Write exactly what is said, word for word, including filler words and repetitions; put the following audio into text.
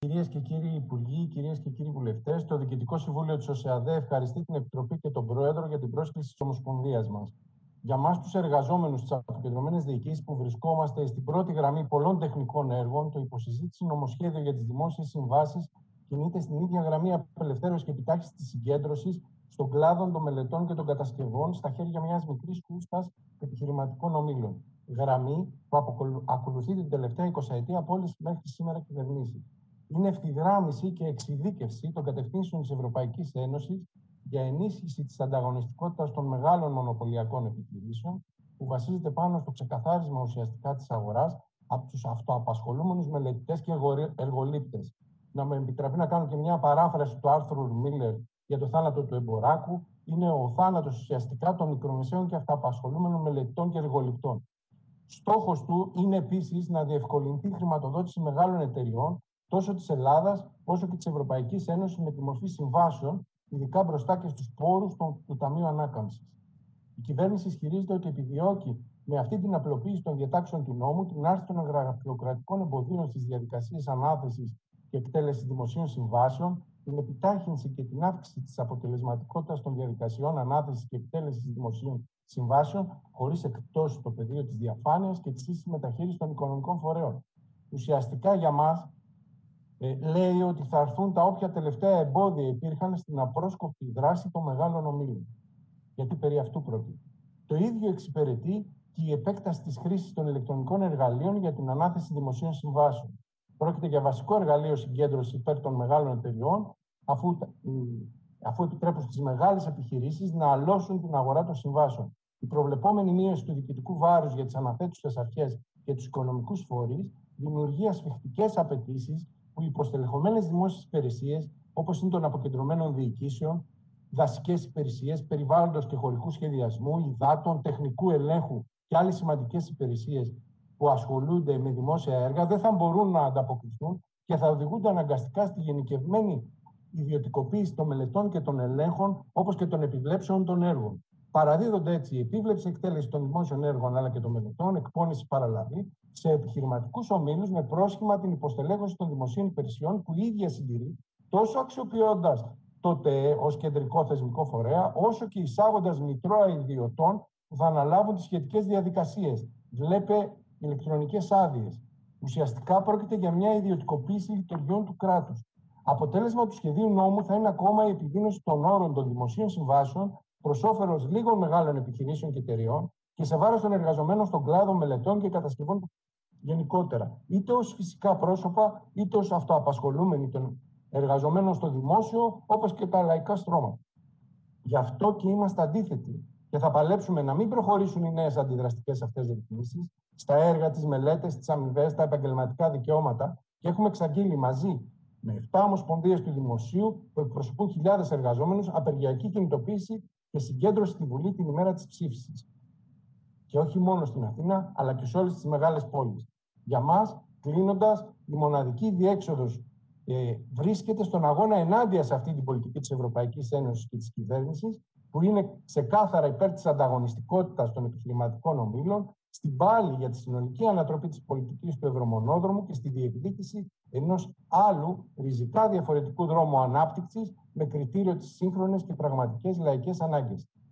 Κυρίες και κύριοι Υπουργοί, κυρίες και κύριοι Βουλευτές, το Διοικητικό Συμβούλιο της ΟΣΕΑΔΕ ευχαριστεί την Επιτροπή και τον Πρόεδρο για την πρόσκληση της Ομοσπονδίας μας. Για μας, τους εργαζόμενους της αποκεντρωμένης διοικήσης που βρισκόμαστε στην πρώτη γραμμή πολλών τεχνικών έργων, το υποσυζήτηση νομοσχέδιο για τις δημόσιες συμβάσεις κινείται στην ίδια γραμμή απελευθέρωσης και επιτάχυνσης της συγκέντρωσης στον κλάδο των μελετών και των κατασκευών στα χέρια μιας μικρής κούστας επιχειρηματικών ομίλων. Γραμμή που ακολουθεί την τελευταία εικοσαετία από όλες μέχρι σήμερα κυβερνήσεις. Είναι ευθυγράμμιση και εξειδίκευση των κατευθύνσεων της Ευρωπαϊκής Ένωσης για ενίσχυση της ανταγωνιστικότητας των μεγάλων μονοπωλιακών επιχειρήσεων, που βασίζεται πάνω στο ξεκαθάρισμα ουσιαστικά της αγοράς από τους αυτοαπασχολούμενους μελετητές και εργολήπτες. Να με επιτραπεί να κάνω και μια παράφραση του άρθρου Μίλλερ για το θάνατο του εμποράκου. Είναι ο θάνατος ουσιαστικά των μικρομεσαίων και αυτοαπασχολούμενων μελετητών και εργοληπτών. Στόχος του είναι επίσης να διευκολυνθεί η χρηματοδότηση μεγάλων εταιριών, τόσο της Ελλάδας όσο και της Ευρωπαϊκής Ένωσης, με τη μορφή συμβάσεων, ειδικά μπροστά και στους πόρους του Ταμείου Ανάκαμψης. Η κυβέρνηση ισχυρίζεται ότι επιδιώκει με αυτή την απλοποίηση των διατάξεων του νόμου την άρση των γραφειοκρατικών εμποδίων στις διαδικασίες ανάθεσης και εκτέλεσης δημοσίων συμβάσεων, την επιτάχυνση και την αύξηση της αποτελεσματικότητας των διαδικασιών ανάθεσης και εκτέλεσης δημοσίων συμβάσεων, χωρίς εκτός το πεδίο της διαφάνειας και της ίσης μεταχείρισης των οικονομικών φορέων. Ουσιαστικά για μας, Ε, λέει ότι θα έρθουν τα όποια τελευταία εμπόδια υπήρχαν στην απρόσκοπτη δράση των μεγάλων ομίλων. Γιατί περί αυτού πρόκειται. Το ίδιο εξυπηρετεί και η επέκταση της χρήσης των ηλεκτρονικών εργαλείων για την ανάθεση δημοσίων συμβάσεων. Πρόκειται για βασικό εργαλείο συγκέντρωση υπέρ των μεγάλων εταιριών, αφού, αφού επιτρέπουν στις μεγάλες επιχειρήσεις να αλώσουν την αγορά των συμβάσεων. Η προβλεπόμενη μείωση του διοικητικού βάρους για τις αναθέτουσες αρχές και τους οικονομικούς φορείς δημιουργεί ασφιχτικές απαιτήσεις που οι υποστελεχωμένες δημόσιες υπηρεσίες, όπως είναι των αποκεντρωμένων διοικήσεων, δασικές υπηρεσίες, περιβάλλοντος και χωρικού σχεδιασμού, υδάτων, τεχνικού ελέγχου και άλλες σημαντικές υπηρεσίες που ασχολούνται με δημόσια έργα, δεν θα μπορούν να ανταποκριθούν και θα οδηγούνται αναγκαστικά στη γενικευμένη ιδιωτικοποίηση των μελετών και των ελέγχων, όπως και των επιβλέψεων των έργων. Παραδίδονται έτσι η επίβλεψη εκτέλεση των δημόσιων έργων αλλά και των μελετών, εκπώνηση παραλαβή, σε επιχειρηματικούς ομίλους με πρόσχημα την υποστελέχωση των δημοσίων υπηρεσιών που η ίδια συντηρεί, τόσο αξιοποιώντας το ΤΕΕ ως κεντρικό θεσμικό φορέα, όσο και εισάγοντας μητρώα ιδιωτών που θα αναλάβουν τις σχετικές διαδικασίες. Βλέπε ηλεκτρονικές άδειες. Ουσιαστικά πρόκειται για μια ιδιωτικοποίηση λειτουργιών του κράτους. Αποτέλεσμα του σχεδίου νόμου θα είναι ακόμα η επιδείνωση των όρων των δημοσίων συμβάσεων προς όφελος λίγων μεγάλων επιχειρήσεων και εταιριών και σε βάρος των εργαζομένων στον κλάδο μελετών και κατασκευών γενικότερα, είτε ως φυσικά πρόσωπα, είτε ως αυτοαπασχολούμενοι των εργαζομένων στο δημόσιο, όπως και τα λαϊκά στρώματα. Γι' αυτό και είμαστε αντίθετοι και θα παλέψουμε να μην προχωρήσουν οι νέες αντιδραστικές αυτές ρυθμίσεις στα έργα, τις μελέτες, τις αμοιβές, τα επαγγελματικά δικαιώματα και έχουμε εξαγγείλει μαζί με επτά ομοσπονδίες του δημοσίου που εκπροσωπούν χιλιάδες εργαζόμενους απεργιακή κινητοποίηση και συγκέντρωση στη Βουλή την ημέρα της ψήφισης. Και όχι μόνο στην Αθήνα, αλλά και σε όλες τις μεγάλες πόλεις. Για μας, κλείνοντας, η μοναδική διέξοδος ε, βρίσκεται στον αγώνα ενάντια σε αυτή την πολιτική της Ευρωπαϊκής Ένωσης και της κυβέρνησης, που είναι ξεκάθαρα υπέρ της ανταγωνιστικότητας των επιχειρηματικών ομίλων, στην πάλη για τη συνολική ανατροπή της πολιτικής του ευρωμονόδρομου και στη διεκδίκηση ενός άλλου ριζικά διαφορετικού δρόμου ανάπτυξης με κριτήριο τις σύγχρονες και πραγματικές λαϊκές ανάγκες.